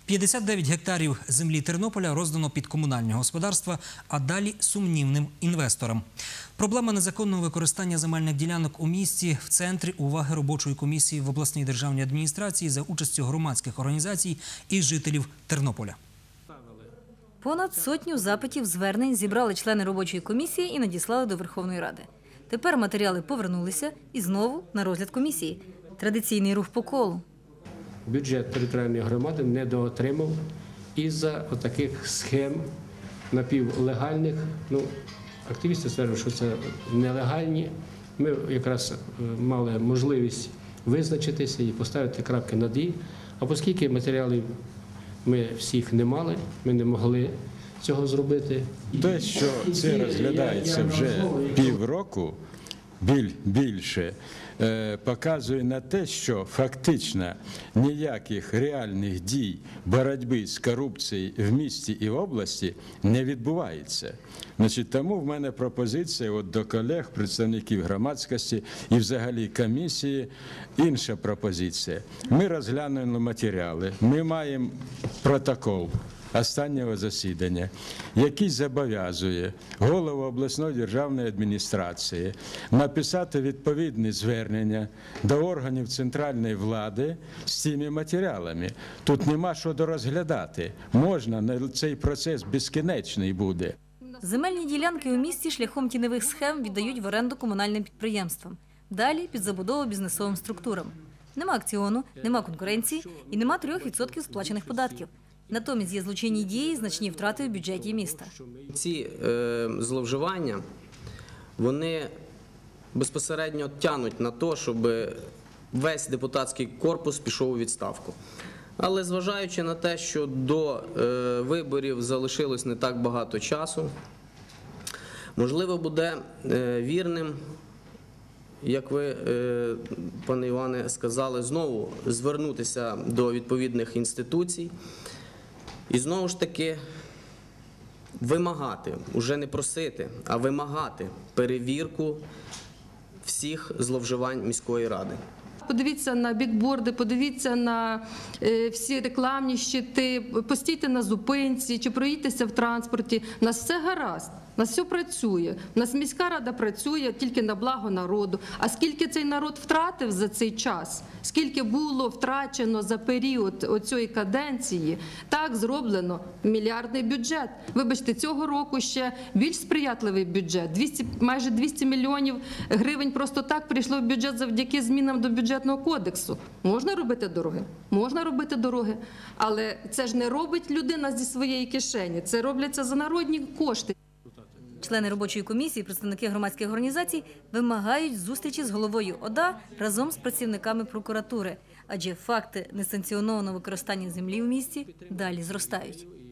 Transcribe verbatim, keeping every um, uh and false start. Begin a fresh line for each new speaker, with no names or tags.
п'ятдесят дев'ять гектарів землі Тернополя роздано під комунальні господарства, а далі сумнівним інвесторам. Проблема незаконного використання земельних ділянок у місті в центрі уваги робочої комісії в обласній державній адміністрації за участю громадських організацій і жителів Тернополя.
Понад сотню запитів звернень зібрали члени робочої комісії і надіслали до Верховної Ради. Тепер матеріали повернулися і знову на розгляд комісії. Традиційний рух по колу.
Бюджет територіальної громади недоотримав із-за таких схем напівлегальних. Ну, активісти стверджують, що це нелегальні. Ми якраз мали можливість визначитися і поставити крапки над «і». А оскільки матеріалів ми всіх не мали, ми не могли цього зробити.
Те, що це розглядається вже півроку, біль, більше, е, показує на те, що фактично ніяких реальних дій боротьби з корупцією в місті і в області не відбувається. Значить, тому в мене пропозиція от до колег, представників громадськості і взагалі комісії, інша пропозиція. Ми розглянули матеріали, ми маємо протокол останнього засідання, який зобов'язує голову обласної державної адміністрації написати відповідне звернення до органів центральної влади з цими матеріалами. Тут нема що дорозглядати. Можна, цей процес безкінечний буде.
Земельні ділянки у місті шляхом тіньових схем віддають в оренду комунальним підприємствам. Далі під забудову бізнесовим структурам. Нема акціону, нема конкуренції і нема трьох відсотків сплачених податків. Натомість є злочинні дії, значні втрати в бюджеті міста.
Ці е, зловживання, вони безпосередньо тягнуть на те, щоб весь депутатський корпус пішов у відставку. Але зважаючи на те, що до е, виборів залишилось не так багато часу, можливо, буде е, вірним, як ви, е, пане Іване, сказали, знову звернутися до відповідних інституцій і знову ж таки вимагати, уже не просити, а вимагати перевірку всіх зловживань міської ради.
Подивіться на бікборди, подивіться на е, всі рекламні щити, постійте на зупинці чи проїдьтеся в транспорті. У нас все гаразд, у нас все працює. У нас міська рада працює тільки на благо народу. А скільки цей народ втратив за цей час, скільки було втрачено за період оцієї каденції, так зроблено мільярдний бюджет. Вибачте, цього року ще більш сприятливий бюджет. двісті, майже двісті мільйонів гривень просто так прийшло в бюджет завдяки змінам до бюджету. Кодексу. Можна робити дороги? Можна робити дороги. Але це ж не робить людина зі своєї кишені. Це робляться за народні кошти.
Члени робочої комісії, представники громадських організацій вимагають зустрічі з головою ОДА разом з працівниками прокуратури. Адже факти несанкціонованого використання землі в місті далі зростають.